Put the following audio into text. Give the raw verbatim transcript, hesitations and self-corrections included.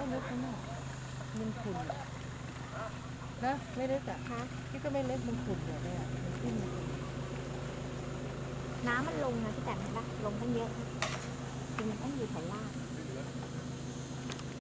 ไม่ลึกนะเนี่ยมันขุ่นนะไม่ลึกอ่ะฮะพี่ก็ไม่ลึกมันขุ่นเดี๋ยวเลยอ่ะมันขึ้นมาเองน้ำมันลงนะพี่แต่เห็นปะลงตั้งเยอะ